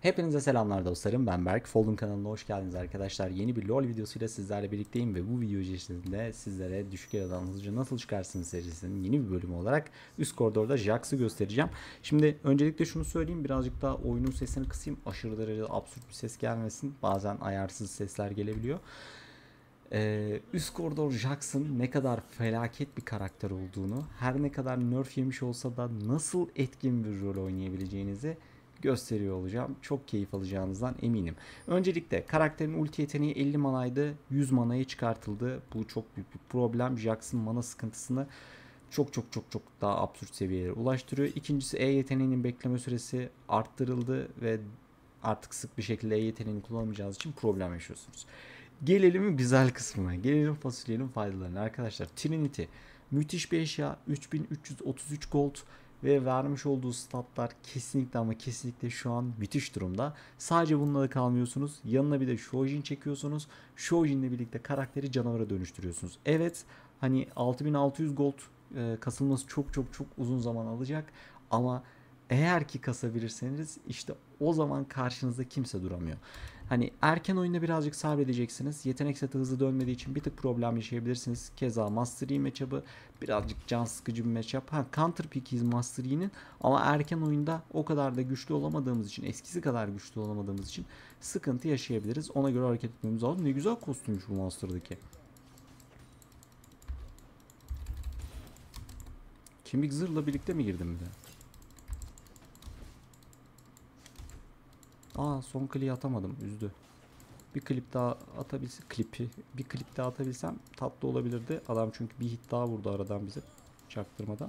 Hepinize selamlar dostlarım, ben Berk. Fold'un kanalına hoş geldiniz arkadaşlar. Yeni bir LoL videosuyla sizlerle birlikteyim ve bu video içerisinde sizlere düşük yaradan hızlıca nasıl çıkarsınız serisinin yeni bir bölümü olarak üst koridorda Jax'ı göstereceğim. Şimdi öncelikle şunu söyleyeyim, birazcık daha oyunun sesini kısayım. Aşırı derecede absürt bir ses gelmesin. Bazen ayarsız sesler gelebiliyor. Üst koridor Jax'ın ne kadar felaket bir karakter olduğunu, her ne kadar nerf yemiş olsa da nasıl etkin bir rol oynayabileceğinizi gösteriyor olacağım. Çok keyif alacağınızdan eminim. Öncelikle karakterin ulti yeteneği 50 manaydı. 100 manaya çıkartıldı. Bu çok büyük bir problem. Jax'ın mana sıkıntısını çok daha absürt seviyelere ulaştırıyor. İkincisi E yeteneğinin bekleme süresi arttırıldı ve artık sık bir şekilde E yeteneğini kullanmayacağınız için problem yaşıyorsunuz. Gelelim güzel kısmına. Gelelim fasulyenin faydalarına. Arkadaşlar Trinity müthiş bir eşya. 3333 gold ve vermiş olduğu statlar kesinlikle ama kesinlikle şu an müthiş durumda. Sadece bununla da kalmıyorsunuz. Yanına bir de Shojin çekiyorsunuz. Shojin'le birlikte karakteri canavara dönüştürüyorsunuz. Evet, hani 6600 gold kasılması çok uzun zaman alacak ama eğer ki kasabilirseniz işte o zaman karşınızda kimse duramıyor. Hani erken oyunda birazcık sabredeceksiniz. Yetenek seti hızlı dönmediği için bir tık problem yaşayabilirsiniz. Keza Master Yi matchup'ı birazcık can sıkıcı bir matchup. Counter pick'iyiz Master Yi'nin ama erken oyunda o kadar da güçlü olamadığımız için, eskisi kadar güçlü olamadığımız için sıkıntı yaşayabiliriz. Ona göre hareket etmemiz lazım. Ne güzel kostümmüş bu Master'daki. Kemik zırhla birlikte mi girdim bir de? Son kliği atamadım. Üzdü. Bir klip daha atabilsem, bir klip daha atabilsem tatlı olabilirdi. Adam çünkü bir hit daha vurdu aradan bize çaktırmadan.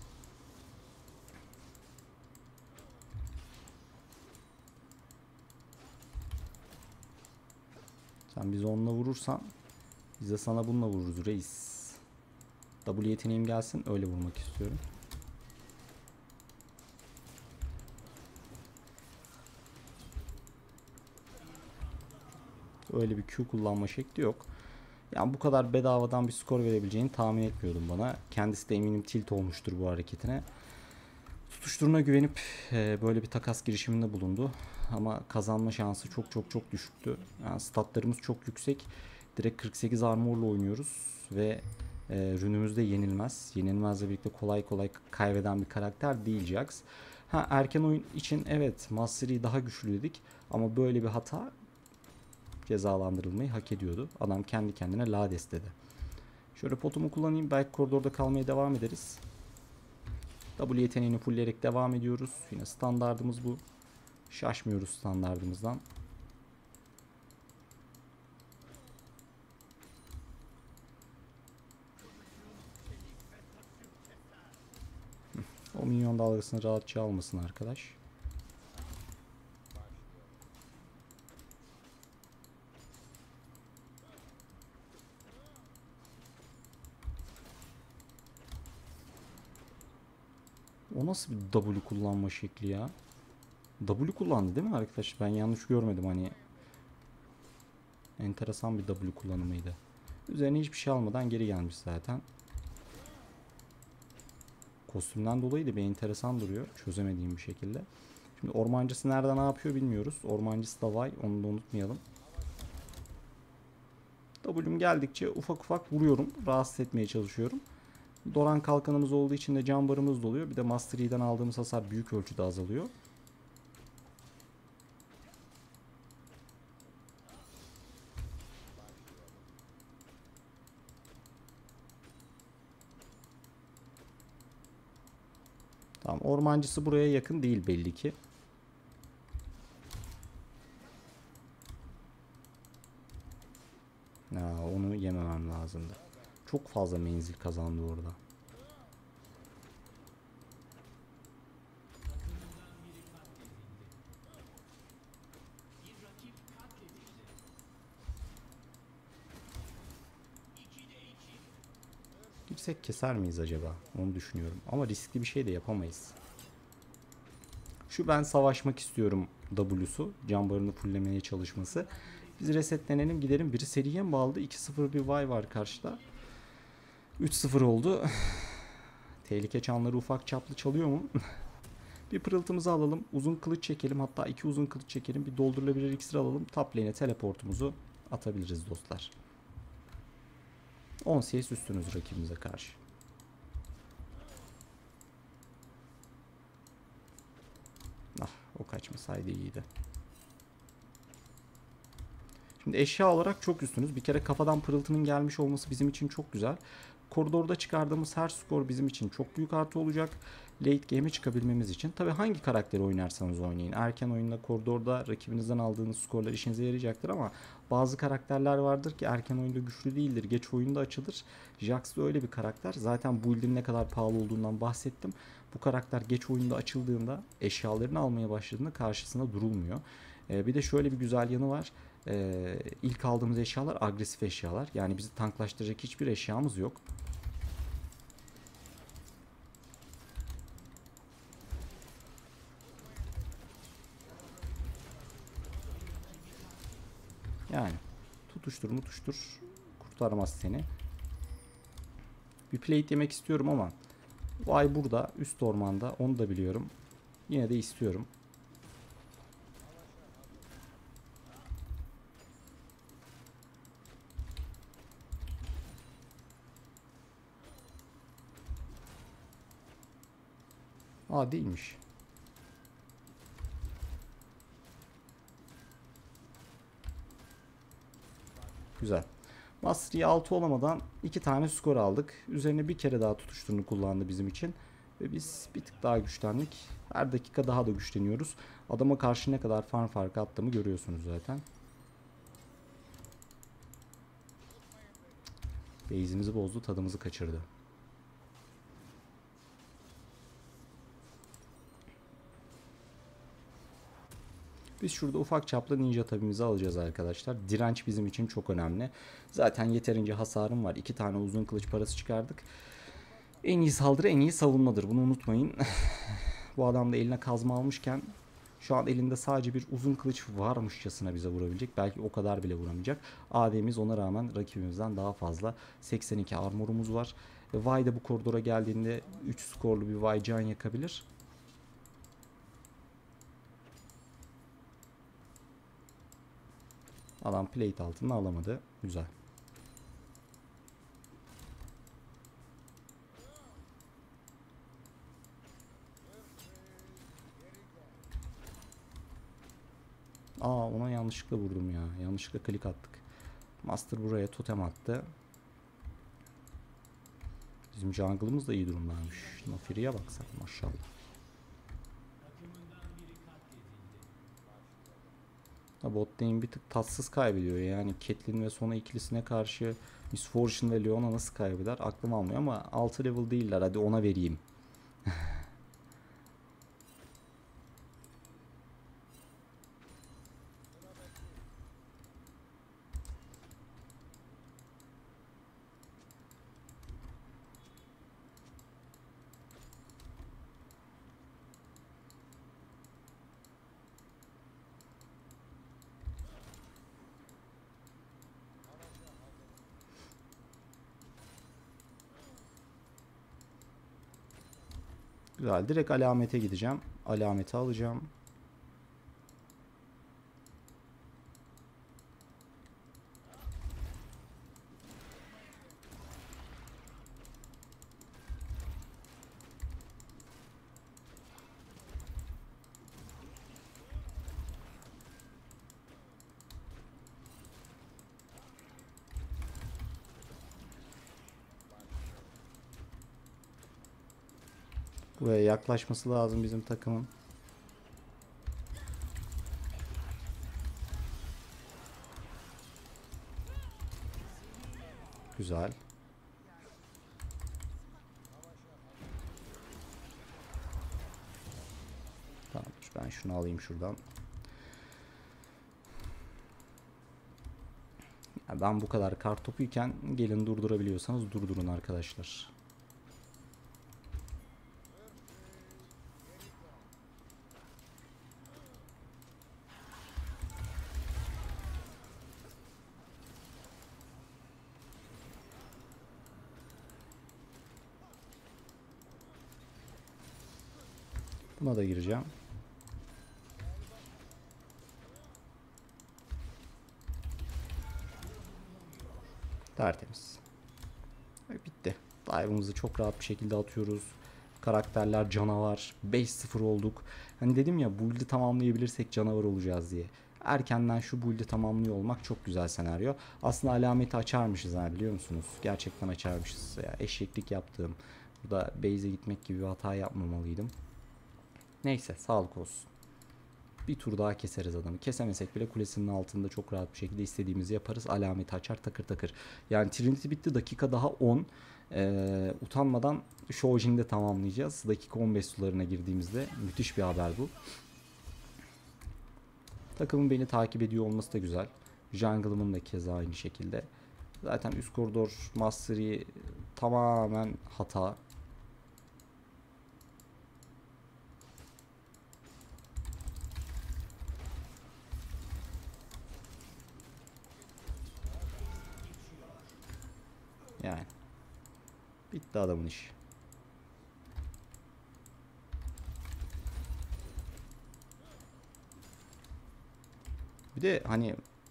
Sen bizi onunla vurursan biz de sana bununla vururuz reis. W yeteneğim gelsin, öyle vurmak istiyorum. Öyle bir Q kullanma şekli yok. Yani bu kadar bedavadan bir skor verebileceğini tahmin etmiyordum bana. Kendisi de eminim tilt olmuştur bu hareketine. Tutuşturuna güvenip böyle bir takas girişiminde bulundu. Ama kazanma şansı çok düşüktü. Yani statlarımız çok yüksek. Direkt 48 armorla oynuyoruz ve rünümüz de yenilmez. Yenilmezle birlikte kolay kaybeden bir karakter değil Jax. Erken oyun için evet Master Yi daha güçlü dedik ama böyle bir hata cezalandırılmayı hak ediyordu. Adam kendi kendine lades dedi. Şöyle potumu kullanayım. Belki koridorda kalmaya devam ederiz. W yeteneğini fullleyerek devam ediyoruz. Yine standardımız bu. Şaşmıyoruz standardımızdan. O minyon dalgasını rahatça almasın arkadaş. O nasıl bir W kullanma şekli ya? W kullandı değil mi arkadaş? Ben yanlış görmedim hani. Enteresan bir W kullanımıydı. Üzerine hiçbir şey almadan geri gelmiş zaten. Kostümden dolayı da bir enteresan duruyor. Çözemediğim bir şekilde. Şimdi ormancısı nerede ne yapıyor bilmiyoruz. Ormancısı da vay. Onu da unutmayalım. W'm geldikçe ufak vuruyorum. Rahatsız etmeye çalışıyorum. Doran kalkanımız olduğu için de can barımız doluyor. Bir de Master Yi'den aldığımız hasar büyük ölçüde azalıyor. Tamam, ormancısı buraya yakın değil belli ki. Onu yememem lazımdı. Çok fazla menzil kazandı orada. Girsek keser miyiz acaba? Onu düşünüyorum. Ama riskli bir şey de yapamayız. Şu ben savaşmak istiyorum W'su. Can barını fulllemeye çalışması. Biz resetlenelim gidelim. Biri seriye mi bağladı? 2-0 bir Y var karşıda. 3-0 oldu. Tehlike çanları ufak çaplı çalıyor mu? Bir pırıltımızı alalım. Uzun kılıç çekelim. Hatta 2 uzun kılıç çekelim. Bir doldurulabilir iksir alalım. Top lane'e teleportumuzu atabiliriz dostlar. 10 CS üstünüz rakibimize karşı. Ah, o kaçmasaydı iyiydi. Şimdi eşya olarak çok üstünüz. Bir kere kafadan pırıltının gelmiş olması bizim için çok güzel. Koridorda çıkardığımız her skor bizim için çok büyük artı olacak. Late game'e çıkabilmemiz için. Tabi hangi karakteri oynarsanız oynayın. Erken oyunda, koridorda rakibinizden aldığınız skorlar işinize yarayacaktır ama bazı karakterler vardır ki erken oyunda güçlü değildir. Geç oyunda açılır. Jax da öyle bir karakter. Zaten build'in ne kadar pahalı olduğundan bahsettim. Bu karakter geç oyunda açıldığında, eşyalarını almaya başladığında karşısında durulmuyor. Bir de şöyle bir güzel yanı var. İlk aldığımız eşyalar agresif eşyalar. Yani bizi tanklaştıracak hiçbir eşyamız yok. Yani tutuştur mutuştur kurtarmaz seni. Bir plate yemek istiyorum ama vay burada üst ormanda, onu da biliyorum. Yine de istiyorum. Aa, değilmiş. Güzel. Mastery 6 olamadan 2 tane skor aldık. Üzerine bir kere daha tutuşturunu kullandı bizim için. Ve biz bir tık daha güçlendik. Her dakika daha da güçleniyoruz. Adama karşı ne kadar farm farkı attığımı görüyorsunuz zaten. Base'imizi bozdu, tadımızı kaçırdı. Biz şurada ufak çaplı ninja tabimizi alacağız arkadaşlar. Direnç bizim için çok önemli. Zaten yeterince hasarım var. 2 tane uzun kılıç parası çıkardık. En iyi saldırı en iyi savunmadır. Bunu unutmayın. Bu adam da eline kazma almışken şu an elinde sadece bir uzun kılıç varmışçasına bize vurabilecek. Belki o kadar bile vuramayacak. AD'miz ona rağmen rakibimizden daha fazla. 82 armorumuz var. Vi de bu koridora geldiğinde 3 skorlu bir Vi can yakabilir. Adam plate altını alamadı. Güzel. Aa, ona yanlışlıkla vurdum ya. Yanlışlıkla klik attık. Master buraya totem attı. Bizim jungle'ımız da iyi durumdaymış. Nafiri'ye baksak maşallah. Bot lane bir tık tatsız kaybediyor. Yani Caitlyn ve Sona ikilisine karşı Miss Fortune ve Leona nasıl kaybeder aklım almıyor ama 6 level değiller. Hadi ona vereyim. Güzel. Direkt alamete gideceğim. Alameti alacağım. Buraya yaklaşması lazım bizim takımın. Güzel. Tamamdır. Ben şunu alayım şuradan. Ya ben bu kadar kartopuyken gelin durdurabiliyorsanız durdurun arkadaşlar. Buna da gireceğim. Tertemiz. Bitti. Dive'ımızı çok rahat bir şekilde atıyoruz. Karakterler canavar. 5-0 olduk. Hani dedim ya, build'i tamamlayabilirsek canavar olacağız diye. Erkenden şu build'i tamamlıyor olmak çok güzel senaryo. Aslında alameti açarmışız ha, biliyor musunuz? Gerçekten açarmışız. Ya, eşeklik yaptığım. Burada base'e gitmek gibi bir hata yapmamalıydım. Neyse, sağlık olsun. Bir tur daha keseriz adamı. Kesemesek bile kulesinin altında çok rahat bir şekilde istediğimizi yaparız. Alameti açar takır takır. Yani Trinity bitti. Dakika daha 10. Utanmadan Shojin'i de tamamlayacağız. Dakika 15 sularına girdiğimizde müthiş bir haber bu. Takımın beni takip ediyor olması da güzel. Jungle'ımın da keza aynı şekilde. Zaten üst koridor Mastery tamamen hata. Yani bitti adamın işi. Bir de hani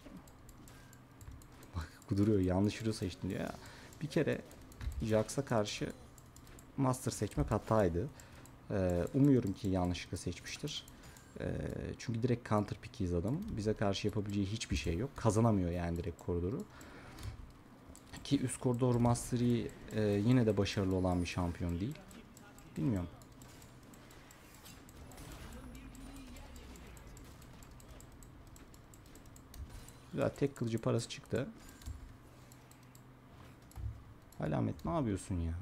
bak, kuduruyor, yanlış hero seçtin diyor ya. Bir kere Jax'a karşı Master seçmek hataydı. Umuyorum ki yanlışlıkla seçmiştir. Çünkü direkt counter pick'iyiz adam. Bize karşı yapabileceği hiçbir şey yok. Kazanamıyor yani direkt koridoru. Ki üst koridor Mastery yine de başarılı olan bir şampiyon değil. Bilmiyorum. Güzel, tek kılıcı parası çıktı. Alamet ne yapıyorsun ya?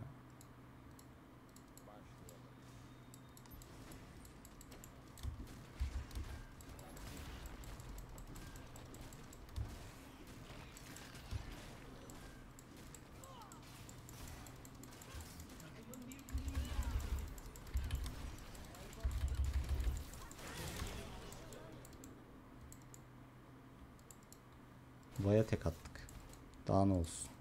Vaya tek attık. Daha ne olsun.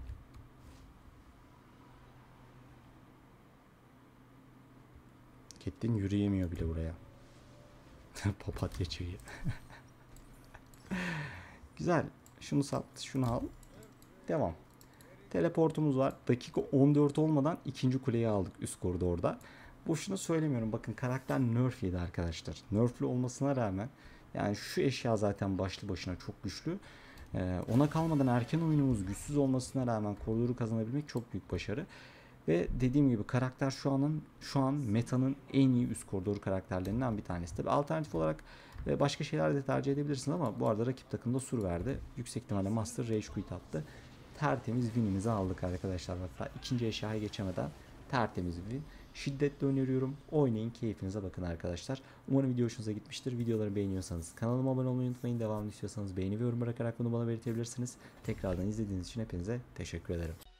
Caitlyn yürüyemiyor bile buraya. Papatya çiğ. Güzel. Şunu sat, şunu al. Devam. Teleportumuz var. Dakika 14 olmadan ikinci kuleyi aldık üst koridorda. Boşuna söylemiyorum. Bakın, karakter nerf yedi arkadaşlar. Nerflü olmasına rağmen, yani şu eşya zaten başlı başına çok güçlü. Ona kalmadan erken oyunumuz güçsüz olmasına rağmen koridoru kazanabilmek çok büyük başarı. Ve dediğim gibi karakter şu an metanın en iyi üst koridor karakterlerinden bir tanesi. Tabi alternatif olarak başka şeyler de tercih edebilirsin ama bu arada rakip takımda sur verdi. Yüksek ihtimalle Master Rage Quit attı. Tertemiz win'imizi aldık arkadaşlar. Hatta ikinci eşyaya geçemeden tertemiz bir win. Şiddetle öneriyorum. Oynayın, keyfinize bakın arkadaşlar. Umarım video hoşunuza gitmiştir. Videoları beğeniyorsanız kanalıma abone olmayı unutmayın. Devamını istiyorsanız beğeni ve yorum bırakarak bunu bana belirtebilirsiniz. Tekrardan izlediğiniz için hepinize teşekkür ederim.